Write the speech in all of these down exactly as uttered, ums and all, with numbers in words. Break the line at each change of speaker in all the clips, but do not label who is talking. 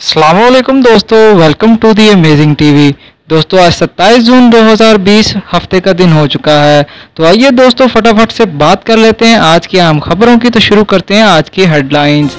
अस्सलामुअलैकुम दोस्तों, welcome to the amazing TV. दोस्तों आज सत्ताईस जून दो हज़ार बीस हफ्ते का दिन हो चुका है। तो आइए दोस्तों फटाफट से बात कर लेते हैं आज की अहम खबरों की। तो शुरू करते हैं आज की हेडलाइंस।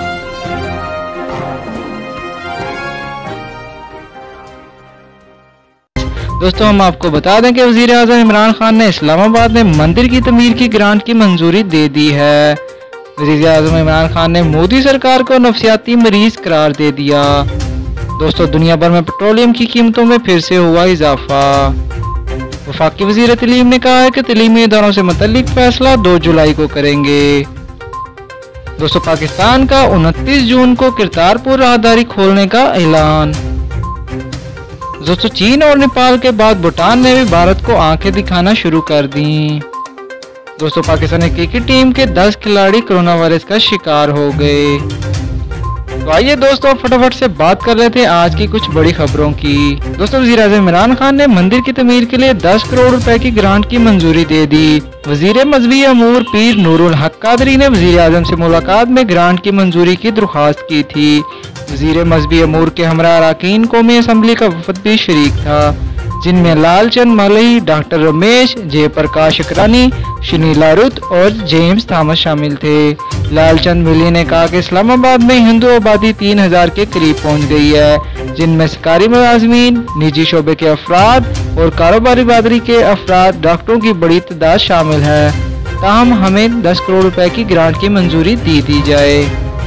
दोस्तों हम आपको बता दें कि वज़ीर आज़म इमरान खान ने इस्लामाबाद में मंदिर की तमीर की ग्रांट की मंजूरी दे दी है। वज़ीर आज़म इमरान खान ने मोदी सरकार को नफसियाती मरीज करार दे दिया। दोस्तों दुनिया भर में पेट्रोलियम की कीमतों में फिर से हुआ इजाफा। वफाकी वज़ीर तलीम ने कहा है कि तलीमी इदारों से मुतल्लिक फैसला दो जुलाई को करेंगे। दोस्तों पाकिस्तान का उनतीस जून को करतारपुर राहदारी खोलने का ऐलान। दोस्तों चीन और नेपाल के बाद भूटान ने भी भारत को आंखें दिखाना शुरू कर दी। दोस्तों पाकिस्तानी क्रिकेट टीम के दस खिलाड़ी कोरोना वायरस का शिकार हो गए। तो आइए दोस्तों फटाफट से बात कर लेते हैं आज की कुछ बड़ी खबरों की। दोस्तों वज़ीर आज़म इमरान खान ने मंदिर की तमीर के लिए दस करोड़ रुपए की ग्रांट की मंजूरी दे दी। वज़ीर मज़हबी अमूर पीर नूरुल हक कादरी ने वज़ीर आज़म से मुलाकात में ग्रांट की मंजूरी की दरख्वास्त की थी। वज़ीर मज़हबी अमूर के हमरा अरकान कौमी असम्बली का वफद भी शरीक था, जिनमें लालचंद मलई, डॉक्टर रमेश, जयप्रकाश अकरानी, शनीला रुत और जेम्स थॉमस शामिल थे। लालचंद मलई ने कहा कि इस्लामाबाद में हिंदू आबादी तीन हजार के करीब पहुंच गई है, जिनमें सरकारी मुलाजमीन, निजी शोबे के अफराद और कारोबारी बरादरी के अफराद, डॉक्टरों की बड़ी तादाद शामिल है। ताहम हमें दस करोड़ रुपए की ग्रांट की मंजूरी दी दी जाए।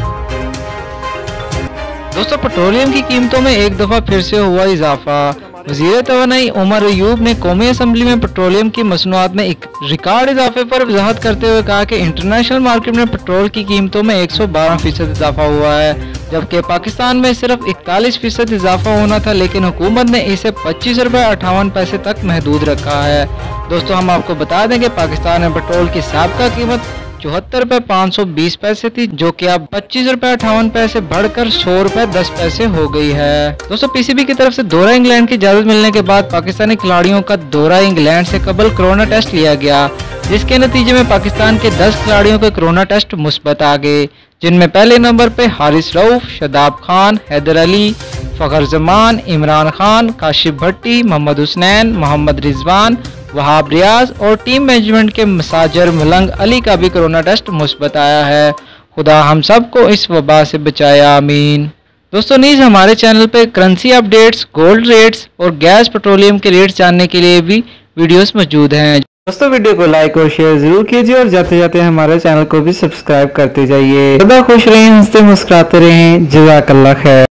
दोस्तों पेट्रोलियम की कीमतों में एक दफा फिर से हुआ इजाफा। वज़ीर तवानाई उमर अयूब ने कौमी असम्बली में पेट्रोलियम की मसनूआत में एक रिकॉर्ड इजाफे पर वजाहत करते हुए कहा कि इंटरनेशनल मार्केट में पेट्रोल की कीमतों में एक सौ बारह फीसद इजाफा हुआ है, जबकि पाकिस्तान में सिर्फ इकतालीस फीसद इजाफा होना था, लेकिन हुकूमत ने इसे पच्चीस रुपए अट्ठावन पैसे तक महदूद रखा है। दोस्तों हम आपको बता दें कि पाकिस्तान में पेट्रोल की साबिका कीमत चौहत्तर रुपए पाँच सौ बीस पैसे थी, जो कि अब पच्चीस रुपए अट्ठावन पैसे बढ़कर सौ रुपए दस पैसे हो गई है। दोस्तों पीसीबी की तरफ से दौरा इंग्लैंड की इजाजत मिलने के बाद पाकिस्तानी खिलाड़ियों का दौरा इंग्लैंड से कबल कोरोना टेस्ट लिया गया, जिसके नतीजे में पाकिस्तान के दस खिलाड़ियों के कोरोना टेस्ट मुस्बत आ गए, जिनमें पहले नंबर पे हारिस रऊफ, शादाब खान, हैदर अली, फखर जमान, इमरान खान, काशिफ भट्टी, मोहम्मद हुसनैन, मोहम्मद रिजवान, वहाब रियाज और टीम मैनेजमेंट के मसाजर मलंग अली का भी कोरोना टेस्ट मुस्बत आया है। खुदा हम सब को इस वबा से बचाया, आमीन। दोस्तों नीज हमारे चैनल पे करेंसी अपडेट्स, गोल्ड रेट्स और गैस पेट्रोलियम के रेट्स जानने के लिए भी वीडियोस मौजूद हैं। दोस्तों वीडियो को लाइक और शेयर जरूर कीजिए और जाते जाते हमारे चैनल को भी सब्सक्राइब करते जाइए। खुदा खुश रहें, हंसते मुस्कुराते रहें। जज़ाकल्लाह खैर।